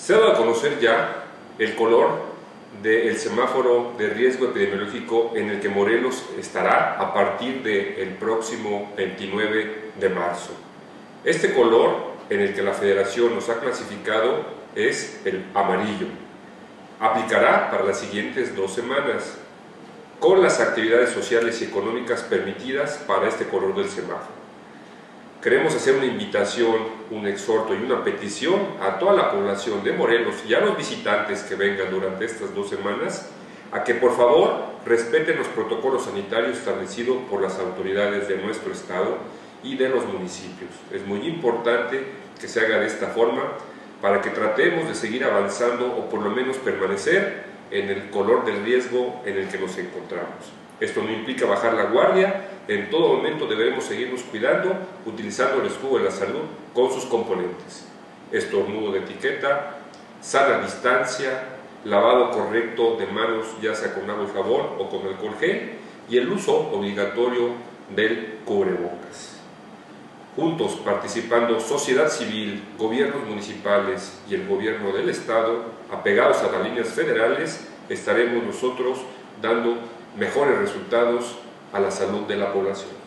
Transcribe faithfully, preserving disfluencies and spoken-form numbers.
Se ha dado a conocer ya el color del semáforo de riesgo epidemiológico en el que Morelos estará a partir del próximo veintinueve de marzo. Este color en el que la Federación nos ha clasificado es el amarillo. Aplicará para las siguientes dos semanas, con las actividades sociales y económicas permitidas para este color del semáforo. Queremos hacer una invitación, un exhorto y una petición a toda la población de Morelos y a los visitantes que vengan durante estas dos semanas a que por favor respeten los protocolos sanitarios establecidos por las autoridades de nuestro estado y de los municipios. Es muy importante que se haga de esta forma para que tratemos de seguir avanzando o por lo menos permanecer en el color del riesgo en el que nos encontramos. Esto no implica bajar la guardia, en todo momento deberemos seguirnos cuidando, utilizando el escudo de la salud con sus componentes. Estornudo de etiqueta, sana distancia, lavado correcto de manos ya sea con agua y jabón o con alcohol gel y el uso obligatorio del cubrebocas. Juntos, participando sociedad civil, gobiernos municipales y el gobierno del estado, apegados a las líneas federales, estaremos nosotros dando mejores resultados a la salud de la población.